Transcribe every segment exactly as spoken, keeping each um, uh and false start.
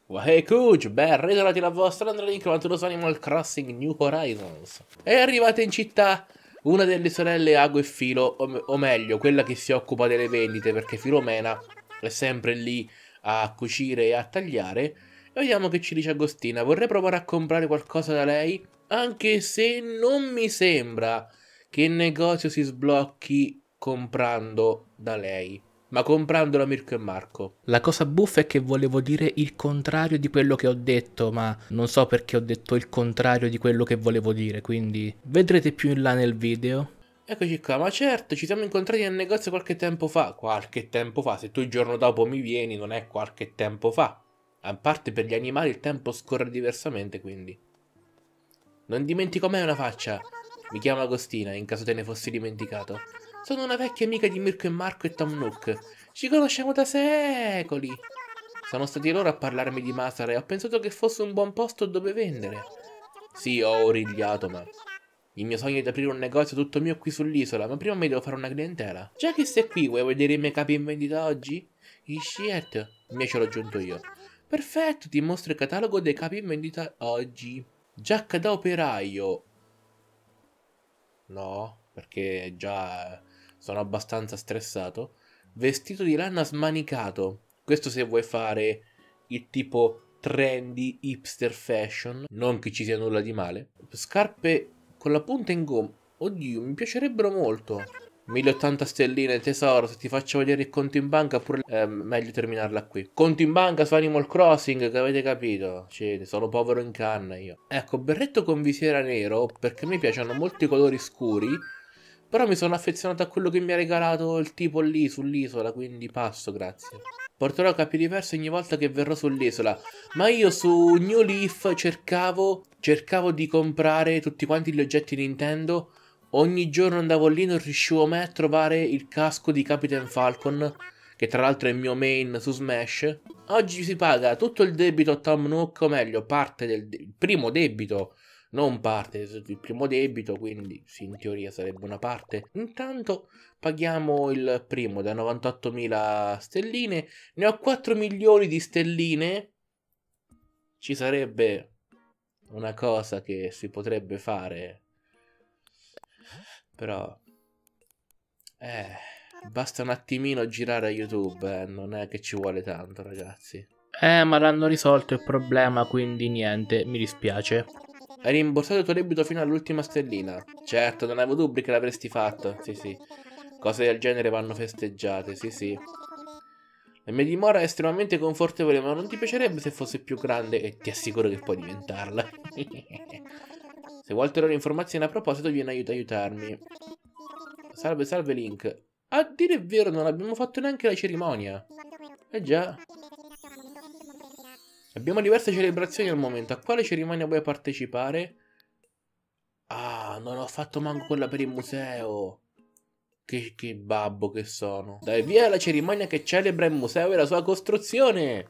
Hey Kuj, ben ritrovati la vostra Andrea Link su Animal Crossing New Horizons. È arrivata in città una delle sorelle Ago e Filo, o, o meglio, quella che si occupa delle vendite, perché Filomena è sempre lì a cucire e a tagliare. E vediamo che ci dice Agostina. Vorrei provare a comprare qualcosa da lei, anche se non mi sembra che il negozio si sblocchi comprando da lei, ma comprando da Mirko e Marco. La cosa buffa è che volevo dire il contrario di quello che ho detto, ma non so perché ho detto il contrario di quello che volevo dire, quindi vedrete più in là nel video. Eccoci qua, ma certo, ci siamo incontrati nel negozio qualche tempo fa. Qualche tempo fa, se tu il giorno dopo mi vieni, non è qualche tempo fa. A parte per gli animali il tempo scorre diversamente, quindi. Non dimentico mai una faccia. Mi chiamo Agostina, in caso te ne fossi dimenticato. Sono una vecchia amica di Mirko e Marco e Tom Nook. Ci conosciamo da secoli. Sono stati loro a parlarmi di Masara e ho pensato che fosse un buon posto dove vendere. Sì, ho origliato, ma... Il mio sogno è di aprire un negozio tutto mio qui sull'isola, ma prima mi devo fare una clientela. Già che sei qui, vuoi vedere i miei capi in vendita oggi? I shit, il mio ce l'ho aggiunto io. Perfetto, ti mostro il catalogo dei capi in vendita oggi. Giacca da operaio. No, perché già sono abbastanza stressato. Vestito di lana smanicato. Questo se vuoi fare il tipo trendy hipster fashion. Non che ci sia nulla di male. Scarpe con la punta in gomma. Oddio, mi piacerebbero molto. mille e ottanta stelline tesoro, se ti faccio vedere il conto in banca pure... Eh, meglio terminarla qui. Conto in banca su Animal Crossing, che avete capito? Cioè, sono povero in canna io. Ecco, berretto con visiera nero, perché a me piacciono molto i colori scuri, però mi sono affezionato a quello che mi ha regalato il tipo lì sull'isola, quindi passo, grazie. Porterò capi diversi ogni volta che verrò sull'isola, ma io su New Leaf cercavo, cercavo di comprare tutti quanti gli oggetti Nintendo. Ogni giorno andavo lì, non riuscivo mai a trovare il casco di Capitan Falcon, che tra l'altro è il mio main su Smash. Oggi si paga tutto il debito a Tom Nook, o meglio, parte del de- il primo debito, non parte, il primo debito, quindi sì, in teoria sarebbe una parte. Intanto paghiamo il primo da novantottomila stelline, ne ho quattro milioni di stelline. Ci sarebbe una cosa che si potrebbe fare, però... Eh, basta un attimino girare a YouTube, eh, non è che ci vuole tanto, ragazzi. Eh, ma l'hanno risolto il problema, quindi niente, mi dispiace. Hai rimborsato il tuo debito fino all'ultima stellina. Certo, non avevo dubbi che l'avresti fatto, sì sì. Cose del genere vanno festeggiate, sì sì. La mia dimora è estremamente confortevole, ma non ti piacerebbe se fosse più grande? E ti assicuro che puoi diventarla. Se vuoi ulteriori informazioni a proposito, vieni aiuto aiutarmi. Salve, salve Link. A dire il vero, non abbiamo fatto neanche la cerimonia. Eh già. Abbiamo diverse celebrazioni al momento. A quale cerimonia vuoi partecipare? Ah, non ho fatto manco quella per il museo. Che, che babbo che sono. Dai, via la cerimonia che celebra il museo e la sua costruzione.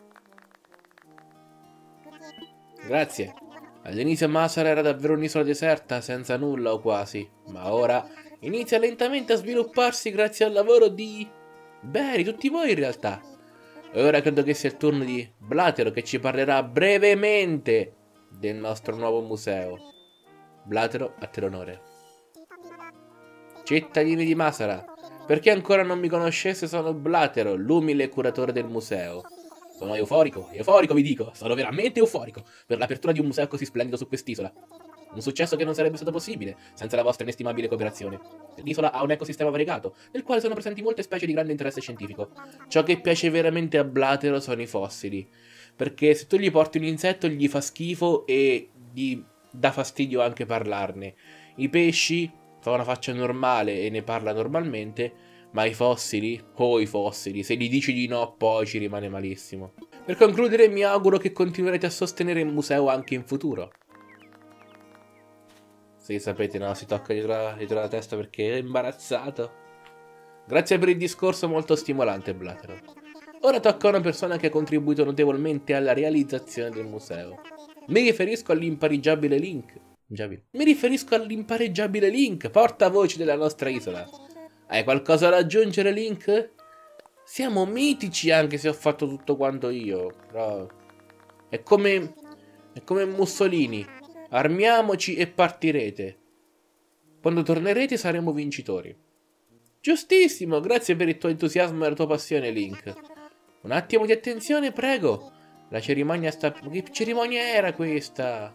Grazie. All'inizio Masara era davvero un'isola deserta, senza nulla o quasi. Ma ora inizia lentamente a svilupparsi grazie al lavoro di... Beh, di tutti voi in realtà. E ora credo che sia il turno di Blatero che ci parlerà brevemente del nostro nuovo museo. Blatero, a te l'onore. Cittadini di Masara, per chi ancora non mi conoscesse sono Blatero, l'umile curatore del museo. Sono euforico, euforico vi dico, sono veramente euforico per l'apertura di un museo così splendido su quest'isola. Un successo che non sarebbe stato possibile senza la vostra inestimabile cooperazione. L'isola ha un ecosistema variegato, nel quale sono presenti molte specie di grande interesse scientifico. Ciò che piace veramente a Blatero sono i fossili, perché se tu gli porti un insetto gli fa schifo e gli dà fastidio anche parlarne. I pesci fa una faccia normale e ne parla normalmente, ma i fossili, oh i fossili, se gli dici di no poi ci rimane malissimo. Per concludere mi auguro che continuerete a sostenere il museo anche in futuro. Sì, sapete, no, si tocca dietro la, dietro la testa perché è imbarazzato. Grazie per il discorso molto stimolante, Blatero. Ora tocca a una persona che ha contribuito notevolmente alla realizzazione del museo. Mi riferisco all'impareggiabile Link. Mi riferisco all'impareggiabile Link, portavoce della nostra isola. Hai qualcosa da aggiungere, Link? Siamo mitici anche se ho fatto tutto quanto io, però... È come... è come Mussolini. Armiamoci e partirete. Quando tornerete saremo vincitori. Giustissimo, grazie per il tuo entusiasmo e la tua passione, Link. Un attimo di attenzione, prego. La cerimonia sta... Che cerimonia era questa?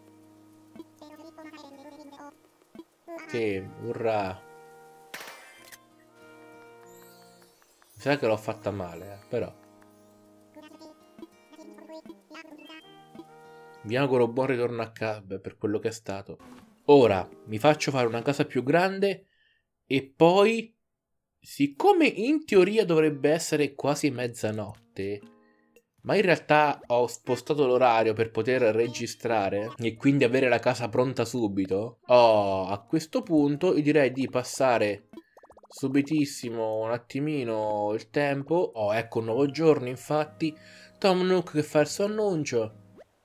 Sì, urrà. Mi sa che l'ho fatta male, eh, però. Vi auguro buon ritorno a casa per quello che è stato. Ora mi faccio fare una casa più grande e poi, siccome in teoria dovrebbe essere quasi mezzanotte, ma in realtà ho spostato l'orario per poter registrare e quindi avere la casa pronta subito, oh, a questo punto io direi di passare subitissimo un attimino il tempo. Oh, ecco un nuovo giorno, infatti. Tom Nook che fa il suo annuncio.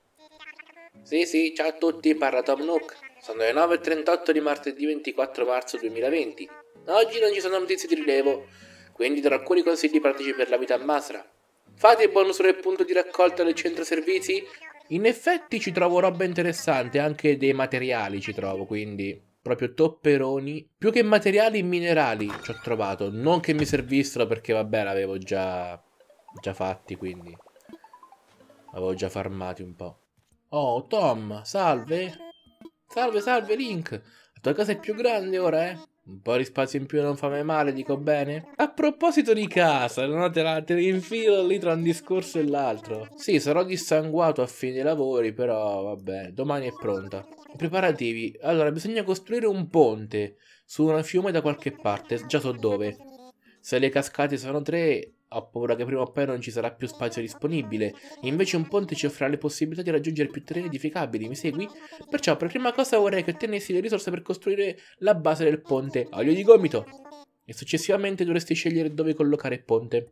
Sì, sì, ciao a tutti, parla Tom Nook. Sono le nove e trentotto di martedì ventiquattro marzo duemilaventi. Oggi non ci sono notizie di rilievo, quindi darò alcuni consigli pratici per la vita a Masra. Fate il bonus del punto di raccolta del centro servizi? In effetti ci trovo roba interessante, anche dei materiali ci trovo, quindi proprio topperoni. Più che materiali, minerali ci ho trovato. Non che mi servissero perché vabbè l'avevo già, già fatti, quindi avevo già farmati un po'. Oh, Tom, salve. Salve, salve, Link. La tua casa è più grande ora, eh? Un po' di spazio in più non fa mai male, dico bene? A proposito di casa, no? Te la, te la infilo lì tra un discorso e l'altro. Sì, sarò dissanguato a fine lavori, però vabbè, domani è pronta. Preparativi. Allora, bisogna costruire un ponte su un fiume da qualche parte, già so dove. Se le cascate sono tre, ho paura che prima o poi non ci sarà più spazio disponibile. Invece un ponte ci offrirà le possibilità di raggiungere più terreni edificabili, mi segui? Perciò per prima cosa vorrei che ottenessi le risorse per costruire la base del ponte, olio di gomito. E successivamente dovresti scegliere dove collocare il ponte.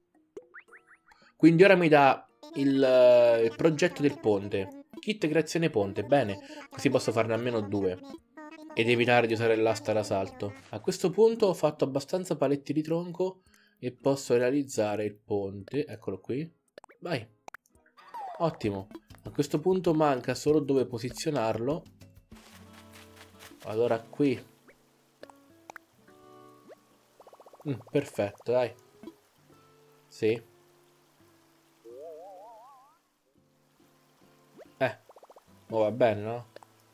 Quindi ora mi dà il, il progetto del ponte. Kit creazione ponte, bene, così posso farne almeno due. Ed evitare di usare l'asta da salto. A questo punto ho fatto abbastanza paletti di tronco e posso realizzare il ponte. Eccolo qui. Vai. Ottimo. A questo punto manca solo dove posizionarlo. Allora qui. Mm, perfetto, dai. Sì. Eh. Oh, va bene, no?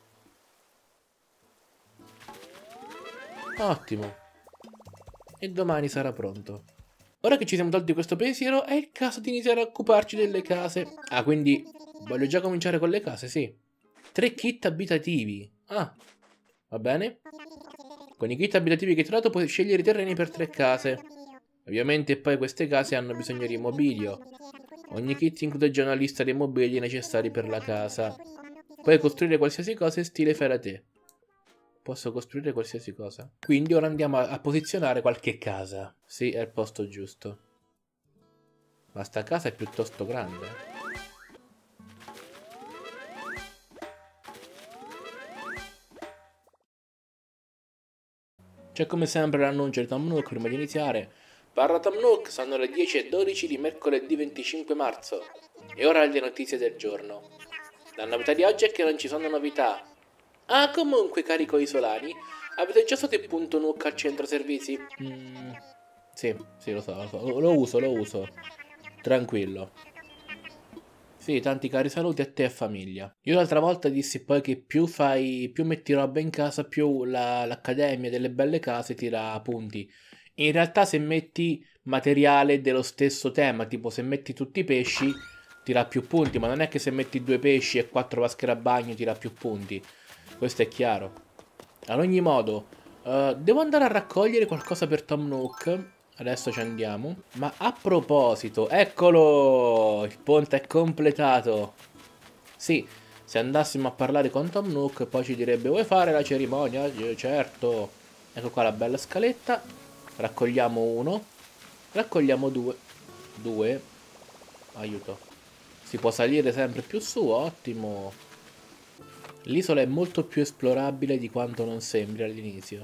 Ottimo. E domani sarà pronto. Ora che ci siamo tolti questo pensiero, è il caso di iniziare a occuparci delle case. Ah, quindi voglio già cominciare con le case, sì. Tre kit abitativi. Ah, va bene. Con i kit abitativi che hai trovato puoi scegliere i terreni per tre case. Ovviamente poi queste case hanno bisogno di mobilio. Ogni kit include già una lista dei mobili necessari per la casa. Puoi costruire qualsiasi cosa in stile fai da te. Posso costruire qualsiasi cosa. Quindi ora andiamo a, a posizionare qualche casa. Sì, è il posto giusto. Ma sta casa è piuttosto grande. C'è come sempre l'annuncio di Tom Nook prima di iniziare. Parla Tom Nook, sono le dieci e dodici di mercoledì venticinque marzo. E ora le notizie del giorno. La novità di oggi è che non ci sono novità. Ah, comunque, cari coisolani, avete già usato il punto Nook al centro servizi? Mm, sì, sì, lo so, lo so, lo uso, lo uso. Tranquillo. Sì, tanti cari saluti a te e famiglia. Io l'altra volta dissi poi che più fai, più metti roba in casa, più la- l'Accademia delle Belle Case tira punti. In realtà se metti materiale dello stesso tema, tipo se metti tutti i pesci, tira più punti, ma non è che se metti due pesci e quattro vasche da bagno tira più punti. Questo è chiaro. Ad ogni modo, uh, devo andare a raccogliere qualcosa per Tom Nook. Adesso ci andiamo. Ma a proposito, eccolo! Il ponte è completato. Sì, se andassimo a parlare con Tom Nook, poi ci direbbe: vuoi fare la cerimonia? Eh, certo. Ecco qua la bella scaletta. Raccogliamo uno. Raccogliamo due. Due. Aiuto. Si può salire sempre più su, ottimo. L'isola è molto più esplorabile di quanto non sembri all'inizio.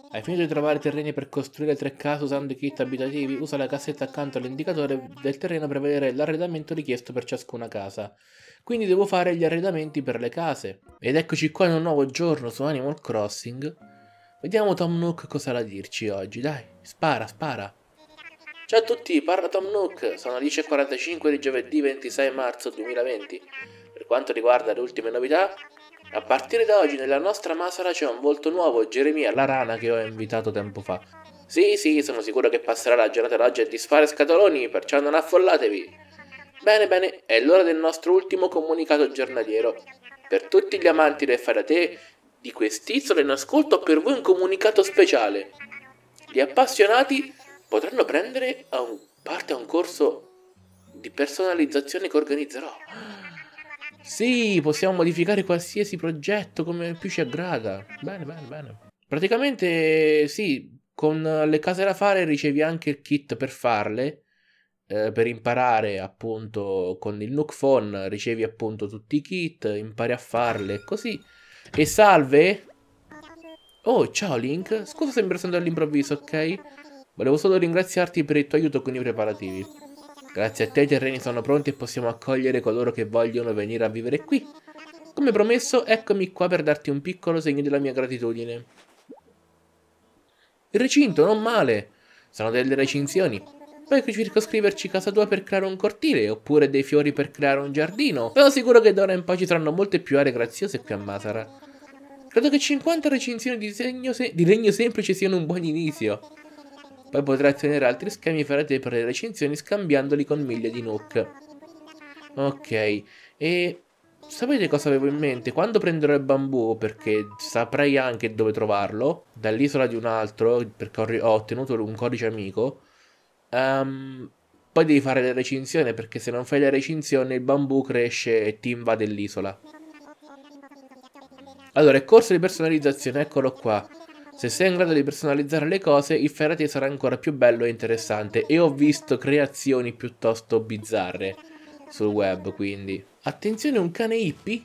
Hai finito di trovare terreni per costruire tre case usando i kit abitativi? Usa la cassetta accanto all'indicatore del terreno per vedere l'arredamento richiesto per ciascuna casa. Quindi devo fare gli arredamenti per le case. Ed eccoci qua in un nuovo giorno su Animal Crossing. Vediamo Tom Nook cosa ha da dirci oggi, dai, spara, spara. Ciao a tutti, parla Tom Nook, sono le dieci e quarantacinque di giovedì ventisei marzo duemilaventi. Per quanto riguarda le ultime novità, a partire da oggi nella nostra Masara c'è un volto nuovo, Geremia, la rana che ho invitato tempo fa. Sì, sì, sono sicuro che passerà la giornata d'oggi a disfare scatoloni, perciò non affollatevi. Bene, bene, è l'ora del nostro ultimo comunicato giornaliero. Per tutti gli amanti del fare da te di quest'isola in ascolto ho per voi un comunicato speciale. Gli appassionati potranno prendere a un, parte a un corso di personalizzazione che organizzerò. Sì, possiamo modificare qualsiasi progetto come più ci aggrada. Bene, bene, bene. Praticamente sì, con le case da fare ricevi anche il kit per farle. Eh, per imparare appunto con il Nook Phone ricevi appunto tutti i kit, impari a farle così. E salve? Oh, ciao Link, scusa se mi presento all'improvviso, ok? Volevo solo ringraziarti per il tuo aiuto con i preparativi. Grazie a te i terreni sono pronti e possiamo accogliere coloro che vogliono venire a vivere qui. Come promesso, eccomi qua per darti un piccolo segno della mia gratitudine. Il recinto, non male! Sono delle recinzioni. Puoi circoscriverci casa tua per creare un cortile, oppure dei fiori per creare un giardino. Sono sicuro che d'ora in poi ci saranno molte più aree graziose qui a Masara. Credo che cinquanta recinzioni di, di legno semplice siano un buon inizio. Poi potrai ottenere altri schemi per te per le recinzioni scambiandoli con miglia di Nook. Ok, e sapete cosa avevo in mente? Quando prenderò il bambù, perché saprei anche dove trovarlo, dall'isola di un altro, perché ho ottenuto un codice amico, um, poi devi fare le recinzioni, perché se non fai le recinzioni il bambù cresce e ti invade l'isola. Allora, il corso di personalizzazione, eccolo qua. Se sei in grado di personalizzare le cose, il Fairy sarà ancora più bello e interessante. E ho visto creazioni piuttosto bizzarre sul web, quindi. Attenzione, un cane hippie?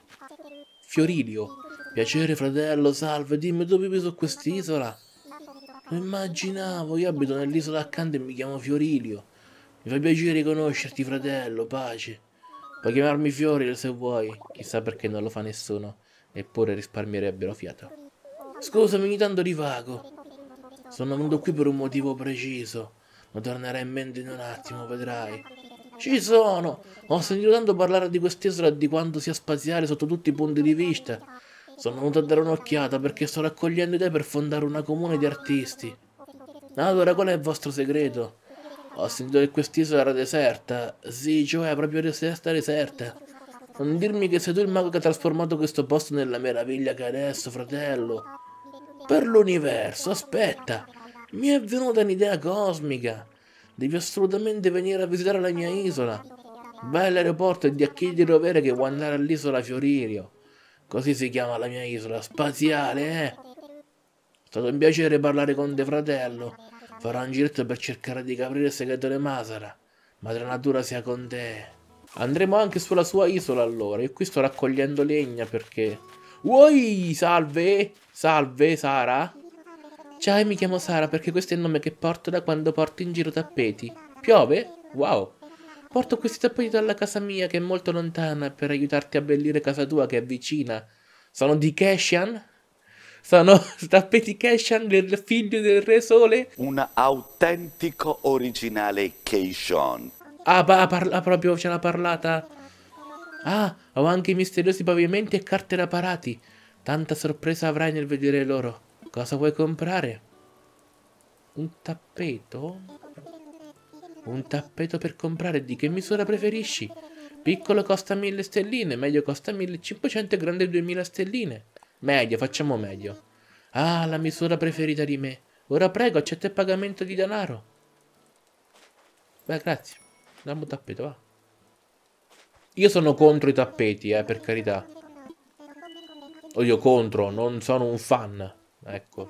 Fiorilio. Piacere, fratello, salve, dimmi dove vivi su quest'isola? Lo immaginavo, io abito nell'isola accanto e mi chiamo Fiorilio. Mi fa piacere conoscerti, fratello, pace. Puoi chiamarmi Fiori se vuoi, chissà perché non lo fa nessuno, eppure risparmierebbero fiato. Scusami, ogni tanto divago. Sono venuto qui per un motivo preciso. Mi tornerà in mente in un attimo, vedrai. Ci sono! Ho sentito tanto parlare di quest'isola e di quanto sia spaziale sotto tutti i punti di vista. Sono venuto a dare un'occhiata perché sto raccogliendo idee per fondare una comune di artisti. Allora, qual è il vostro segreto? Ho sentito che quest'isola era deserta. Sì, cioè, proprio deserta, deserta. Non dirmi che sei tu il mago che ha trasformato questo posto nella meraviglia che è adesso, fratello. Per l'universo, aspetta, mi è venuta un'idea cosmica. Devi assolutamente venire a visitare la mia isola. Vai all'aeroporto e di a chi di dovere che vuoi andare all'isola Fioririo. Così si chiama la mia isola, spaziale, eh? È stato un piacere parlare con te, fratello. Farò un giretto per cercare di capire il segreto di Masara. Madre natura sia con te. Andremo anche sulla sua isola allora. Io qui sto raccogliendo legna perché... Uoi, salve! Salve, Sara? Ciao, mi chiamo Sara perché questo è il nome che porto da quando porto in giro tappeti. Piove? Wow! Porto questi tappeti dalla casa mia che è molto lontana per aiutarti a abbellire casa tua che è vicina. Sono di Keshan? Sono tappeti Keshan del figlio del Re Sole? Un autentico originale Keishon. Ah, pa parla proprio, ce l'ha parlata. Ah, ho anche i misteriosi pavimenti e carte da parati. Tanta sorpresa avrai nel vedere loro. Cosa vuoi comprare? Un tappeto? Un tappeto per comprare, di che misura preferisci? Piccolo costa mille stelline, medio costa millecinquecento e grande duemila stelline. Meglio, facciamo meglio. Ah, la misura preferita di me. Ora prego, accetta il pagamento di denaro. Beh, grazie. Dammi un tappeto, va. Io sono contro i tappeti, eh, per carità. O io contro, non sono un fan. Ecco.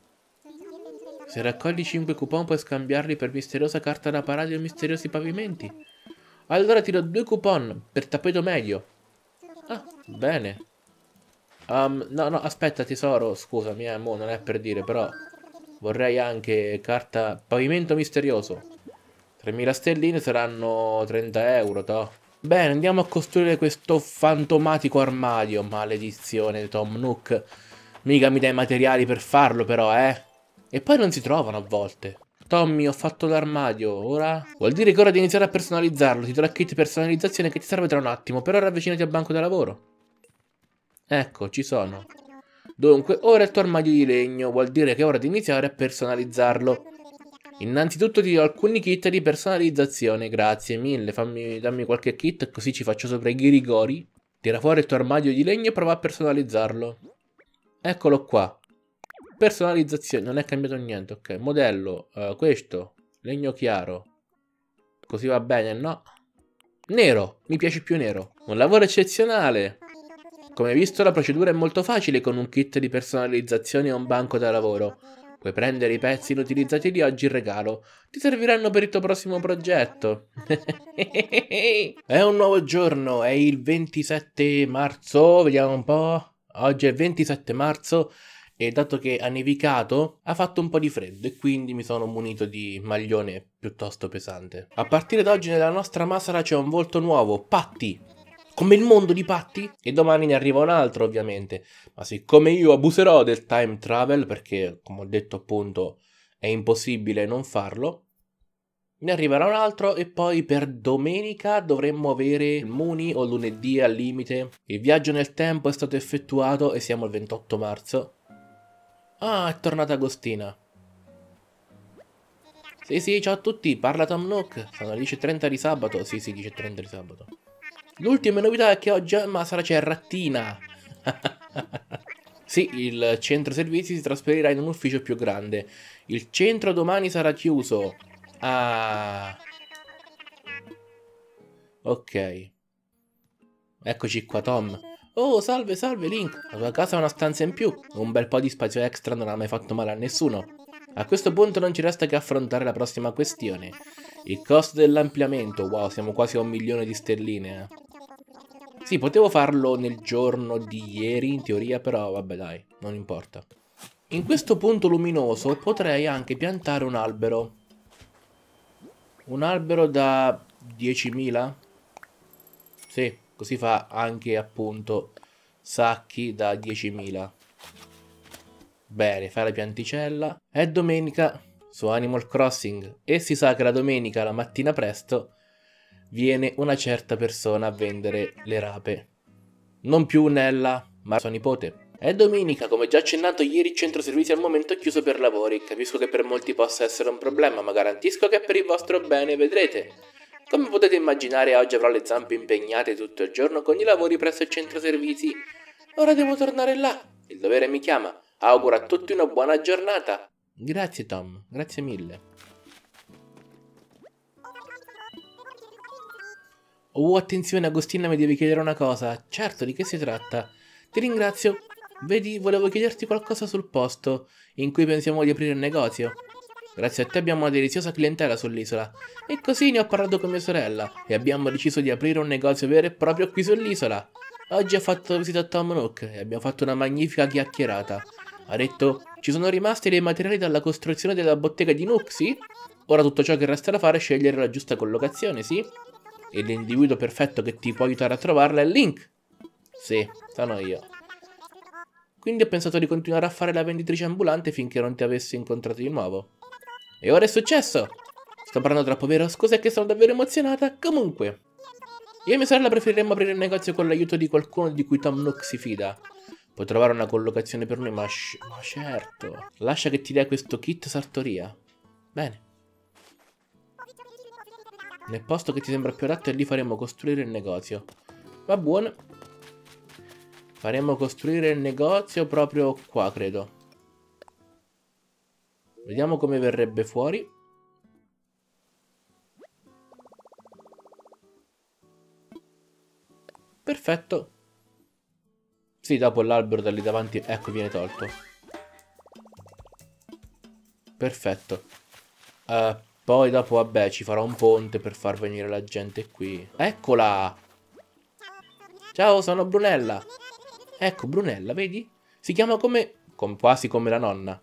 Se raccogli cinque coupon puoi scambiarli per misteriosa carta da parati o misteriosi pavimenti. Allora ti do due coupon per tappeto medio. Ah, bene. Um, no, no, aspetta tesoro, scusami, eh, mo non è per dire, però vorrei anche carta pavimento misterioso. tremila stelline saranno trenta euro, toh. Bene, andiamo a costruire questo fantomatico armadio, maledizione, Tom Nook. Mica mi dai materiali per farlo, però, eh. E poi non si trovano a volte. Tommy, ho fatto l'armadio, ora? Vuol dire che ora devi iniziare a personalizzarlo. Ti do la kit personalizzazione che ti serve tra un attimo, per ora avvicinati al banco da lavoro. Ecco, ci sono. Dunque, ora il tuo armadio di legno, vuol dire che è ora di iniziare a personalizzarlo. Innanzitutto ti do alcuni kit di personalizzazione, grazie mille, fammi, dammi qualche kit così ci faccio sopra i ghirigori. Tira fuori il tuo armadio di legno e prova a personalizzarlo. Eccolo qua. Personalizzazione, non è cambiato niente, ok. Modello, uh, questo, legno chiaro. Così va bene, no? Nero, mi piace più nero. Un lavoro eccezionale. Come hai visto la procedura è molto facile con un kit di personalizzazione e un banco da lavoro. Puoi prendere i pezzi inutilizzati di oggi in regalo. Ti serviranno per il tuo prossimo progetto. È un nuovo giorno, è il ventisette marzo, vediamo un po'. Oggi è il ventisette marzo e dato che ha nevicato ha fatto un po' di freddo e quindi mi sono munito di maglione piuttosto pesante. A partire da oggi nella nostra massara c'è un volto nuovo, Patty. Come il mondo di Patty? E domani ne arriva un altro ovviamente, ma siccome io abuserò del time travel, perché come ho detto appunto è impossibile non farlo, ne arriverà un altro e poi per domenica dovremmo avere il Muni o lunedì al limite. Il viaggio nel tempo è stato effettuato e siamo al ventotto marzo. Ah, è tornata Agostina. Sì sì, ciao a tutti, parla Tom Nook, sono le dieci e trenta di sabato, sì sì, dieci e trenta di sabato. L'ultima novità è che oggi a Masara c'è Rattina. Sì, il centro servizi si trasferirà in un ufficio più grande. Il centro domani sarà chiuso. Ah. Ok. Eccoci qua, Tom. Oh, salve, salve, Link. La tua casa ha una stanza in più. Un bel po' di spazio extra non ha mai fatto male a nessuno. A questo punto non ci resta che affrontare la prossima questione. Il costo dell'ampliamento. Wow, siamo quasi a un milione di sterline, eh. Sì, potevo farlo nel giorno di ieri, in teoria, però vabbè dai, non importa. In questo punto luminoso potrei anche piantare un albero. Un albero da diecimila? Sì, così fa anche appunto sacchi da diecimila. Bene, fai la pianticella. È domenica su Animal Crossing e si sa che la domenica, la mattina presto, viene una certa persona a vendere le rape. Non più Nella, ma sua nipote. È domenica, come già accennato ieri il centro servizi al momento è chiuso per lavori. Capisco che per molti possa essere un problema, ma garantisco che è per il vostro bene, vedrete. Come potete immaginare, oggi avrò le zampe impegnate tutto il giorno con i lavori presso il centro servizi. Ora devo tornare là. Il dovere mi chiama. Auguro a tutti una buona giornata. Grazie Tom, grazie mille. Oh, attenzione, Agostina mi devi chiedere una cosa. Certo, di che si tratta? Ti ringrazio. Vedi, volevo chiederti qualcosa sul posto in cui pensiamo di aprire il negozio. Grazie a te abbiamo una deliziosa clientela sull'isola. E così ne ho parlato con mia sorella e abbiamo deciso di aprire un negozio vero e proprio qui sull'isola. Oggi ha fatto visita a Tom Nook e abbiamo fatto una magnifica chiacchierata. Ha detto, ci sono rimasti dei materiali dalla costruzione della bottega di Nook, sì? Ora tutto ciò che resta da fare è scegliere la giusta collocazione, sì? E l'individuo perfetto che ti può aiutare a trovarla è Link. Sì, sono io. Quindi ho pensato di continuare a fare la venditrice ambulante finché non ti avessi incontrato di nuovo. E ora è successo! Sto parlando troppo, vero? Scusa, è che sono davvero emozionata. Comunque, io e mia sorella preferiremmo aprire il negozio con l'aiuto di qualcuno di cui Tom Nook si fida. Puoi trovare una collocazione per noi, ma, ma certo. Lascia che ti dia questo kit sartoria. Bene. Nel posto che ti sembra più adatto e lì faremo costruire il negozio. Va buono. Faremo costruire il negozio proprio qua, credo. Vediamo come verrebbe fuori. Perfetto. Sì, dopo l'albero da lì davanti, ecco, viene tolto. Perfetto. Uh, poi dopo, vabbè, ci farò un ponte per far venire la gente qui. Eccola! Ciao, sono Brunella. Ecco, Brunella, vedi? Si chiama come... Com quasi come la nonna.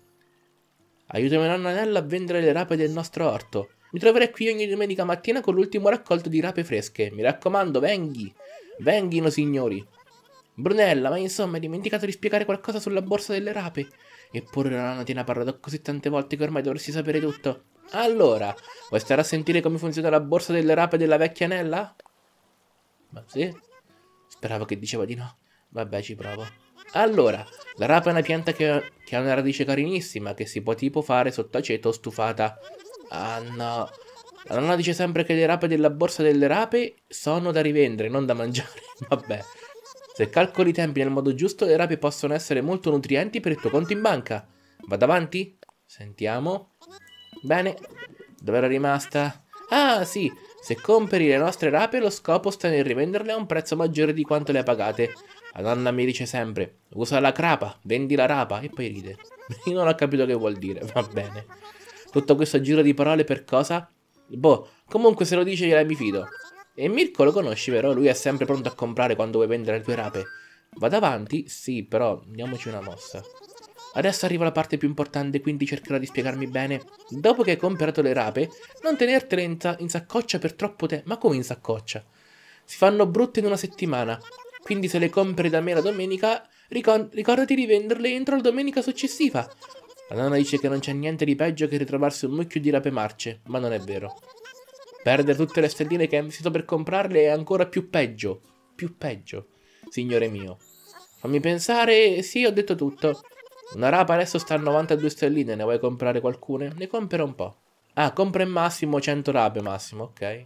Aiutami nonna Nella a vendere le rape del nostro orto. Mi troverai qui ogni domenica mattina con l'ultimo raccolto di rape fresche. Mi raccomando, venghi. Venghino, signori. Brunella, ma insomma, hai dimenticato di spiegare qualcosa sulla borsa delle rape? Eppure la nonna ti ne ha parlato così tante volte che ormai dovresti sapere tutto. Allora, vuoi stare a sentire come funziona la borsa delle rape della vecchia Nella? Ma sì? Speravo che diceva di no. Vabbè, ci provo. Allora, la rapa è una pianta che, che ha una radice carinissima, che si può tipo fare sotto aceto o stufata. Ah no. La nonna dice sempre che le rape della borsa delle rape sono da rivendere, non da mangiare. Vabbè. Se calcoli i tempi nel modo giusto, le rape possono essere molto nutrienti per il tuo conto in banca. Vado avanti? Sentiamo. Bene. Dove era rimasta? Ah, sì. Se compri le nostre rape, lo scopo sta nel rivenderle a un prezzo maggiore di quanto le hai pagate. La nonna mi dice sempre, usa la crapa, vendi la rapa, e poi ride. Io non ho capito che vuol dire, va bene. Tutto questo giro di parole per cosa? Boh, comunque se lo dice gliela mi fido. E Mirko lo conosci, vero? Lui è sempre pronto a comprare quando vuoi vendere le tue rape. Vado avanti? Sì, però diamoci una mossa. Adesso arriva la parte più importante, quindi cercherò di spiegarmi bene. Dopo che hai comprato le rape, non tenertele in, in saccoccia per troppo tempo. Ma come in saccoccia? Si fanno brutte in una settimana. Quindi se le compri da me la domenica, ricor ricordati di venderle entro la domenica successiva. La nonna dice che non c'è niente di peggio che ritrovarsi un mucchio di rape marce, ma non è vero. Perdere tutte le stelline che hai investito per comprarle è ancora più peggio. Più peggio, signore mio. Fammi pensare, sì, ho detto tutto. Una rapa adesso sta a novantadue stelline, ne vuoi comprare qualcuna? Ne compra un po'. Ah, compra in massimo cento rape, massimo, ok.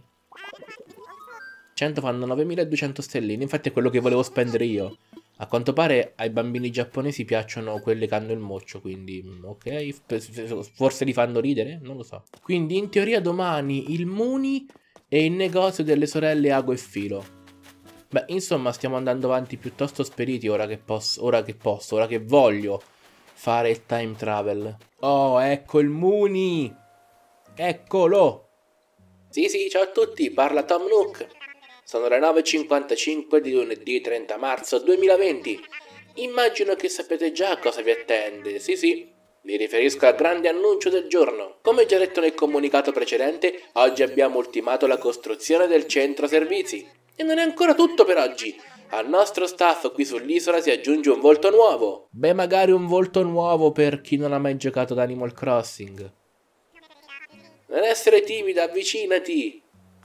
cento fanno novemiladuecento stelline, infatti è quello che volevo spendere io. A quanto pare ai bambini giapponesi piacciono quelle che hanno il moccio, quindi ok, forse li fanno ridere, non lo so. Quindi in teoria domani il Muni e il negozio delle sorelle Ago e Filo. Beh, insomma stiamo andando avanti piuttosto spediti ora che posso, ora che posso, ora che voglio fare il time travel. Oh, ecco il Muni! Eccolo! Sì, sì, ciao a tutti, parla Tom Nook. Sono le nove e cinquantacinque di lunedì trenta marzo duemilaventi. Immagino che sapete già cosa vi attende, sì sì. Mi riferisco al grande annuncio del giorno. Come già detto nel comunicato precedente, oggi abbiamo ultimato la costruzione del centro servizi. E non è ancora tutto per oggi. Al nostro staff qui sull'isola si aggiunge un volto nuovo. Beh, magari un volto nuovo per chi non ha mai giocato ad Animal Crossing. Non essere timida, avvicinati.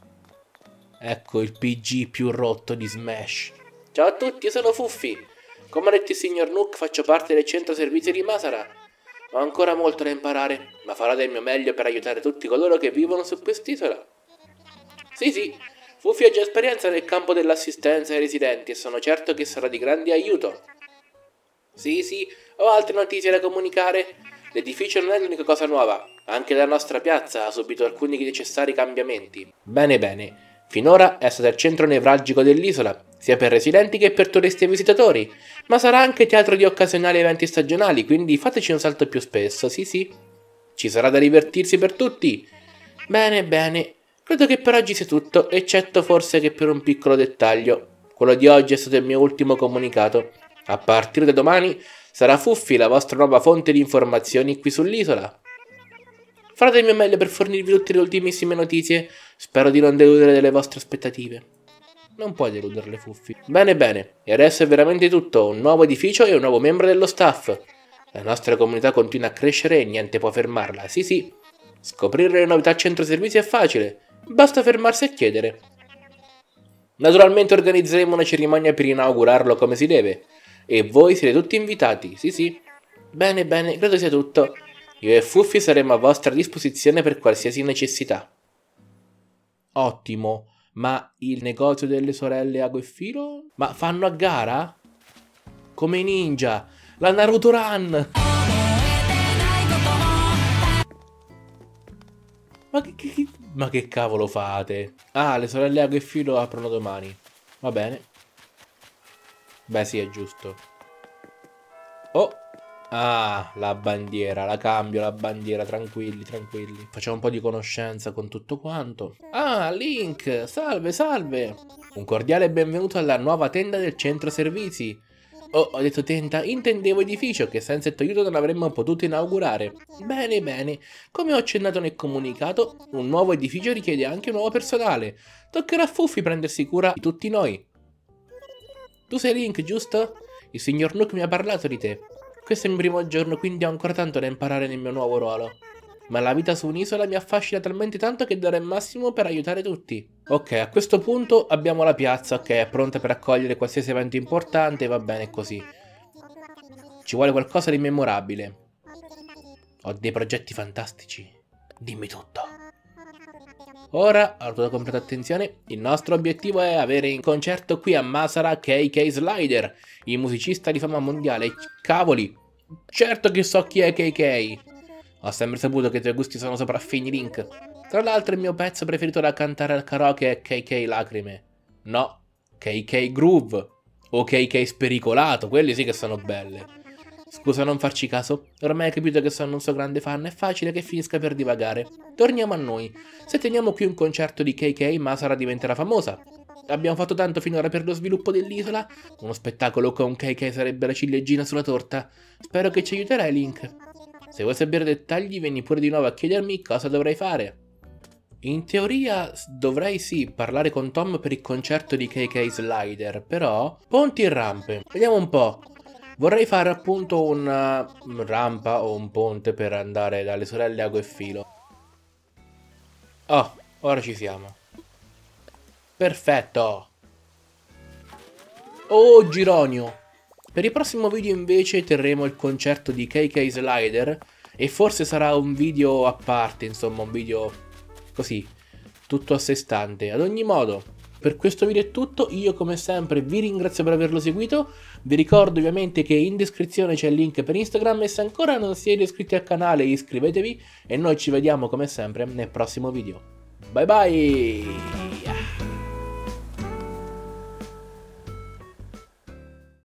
Ecco il P G più rotto di Smash. Ciao a tutti, io sono Fuffi. Come ha detto il signor Nook, faccio parte del centro servizi di Masara. Ho ancora molto da imparare, ma farò del mio meglio per aiutare tutti coloro che vivono su quest'isola. Sì, sì, Fuffi ha già esperienza nel campo dell'assistenza ai residenti e sono certo che sarà di grande aiuto. Sì, sì, ho altre notizie da comunicare. L'edificio non è l'unica cosa nuova, anche la nostra piazza ha subito alcuni necessari cambiamenti. Bene, bene. Finora è stato il centro nevralgico dell'isola, sia per residenti che per turisti e visitatori, ma sarà anche teatro di occasionali eventi stagionali, quindi fateci un salto più spesso, sì sì. Ci sarà da divertirsi per tutti. Bene, bene, credo che per oggi sia tutto, eccetto forse che per un piccolo dettaglio. Quello di oggi è stato il mio ultimo comunicato. A partire da domani sarà Fuffi la vostra nuova fonte di informazioni qui sull'isola. Farò del mio meglio per fornirvi tutte le ultimissime notizie. Spero di non deludere delle vostre aspettative. Non puoi deluderle, Fuffi. Bene, bene. E adesso è veramente tutto. Un nuovo edificio e un nuovo membro dello staff. La nostra comunità continua a crescere e niente può fermarla. Sì, sì. Scoprire le novità centro servizi è facile. Basta fermarsi a chiedere. Naturalmente organizzeremo una cerimonia per inaugurarlo come si deve. E voi siete tutti invitati. Sì, sì. Bene, bene. Credo sia tutto. Io e Fuffi saremo a vostra disposizione per qualsiasi necessità. Ottimo, ma il negozio delle sorelle Ago e Filo? Ma fanno a gara? Come ninja, la Naruto Run! Ma che, che, ma che cavolo fate? Ah, le sorelle Ago e Filo aprono domani. Va bene. Beh sì, è giusto. Oh! Ah, la bandiera, la cambio la bandiera, tranquilli, tranquilli. Facciamo un po' di conoscenza con tutto quanto. Ah, Link, salve, salve. Un cordiale benvenuto alla nuova tenda del centro servizi. Oh, ho detto tenda, intendevo edificio che senza il tuo aiuto non avremmo potuto inaugurare. Bene, bene. Come ho accennato nel comunicato, un nuovo edificio richiede anche un nuovo personale. Toccherà a Fluffy prendersi cura di tutti noi. Tu sei Link, giusto? Il signor Nook mi ha parlato di te. Questo è il mio primo giorno, quindi ho ancora tanto da imparare nel mio nuovo ruolo. Ma la vita su un'isola mi affascina talmente tanto che darò il massimo per aiutare tutti. Ok, a questo punto abbiamo la piazza che è pronta per accogliere qualsiasi evento importante e va bene così. Ci vuole qualcosa di memorabile. Ho dei progetti fantastici. Dimmi tutto. Ora, alla tua completa attenzione, il nostro obiettivo è avere in concerto qui a Masara K K Slider, il musicista di fama mondiale. Cavoli, certo che so chi è K K. Ho sempre saputo che i tuoi gusti sono sopraffini, Link. Tra l'altro il mio pezzo preferito da cantare al karaoke è K K Lacrime. No, K K Groove. O K K Spericolato, quelli sì che sono belle. Scusa, non farci caso. Ormai hai capito che sono un suo grande fan, è facile che finisca per divagare. Torniamo a noi. Se teniamo qui un concerto di K K, Masara diventerà famosa. Abbiamo fatto tanto finora per lo sviluppo dell'isola. Uno spettacolo con K K sarebbe la ciliegina sulla torta. Spero che ci aiuterai, Link. Se vuoi sapere dettagli, vieni pure di nuovo a chiedermi cosa dovrei fare. In teoria dovrei sì parlare con Tom per il concerto di K K Slider, però ponti e rampe. Vediamo un po'. Vorrei fare appunto una rampa o un ponte per andare dalle sorelle Ago e Filo. Oh, ora ci siamo. Perfetto. Oh, Gironio. Per il prossimo video invece terremo il concerto di K K Slider e forse sarà un video a parte, insomma un video così, tutto a sé stante. Ad ogni modo, per questo video è tutto, io come sempre vi ringrazio per averlo seguito, vi ricordo ovviamente che in descrizione c'è il link per Instagram e se ancora non siete iscritti al canale iscrivetevi e noi ci vediamo come sempre nel prossimo video. Bye bye!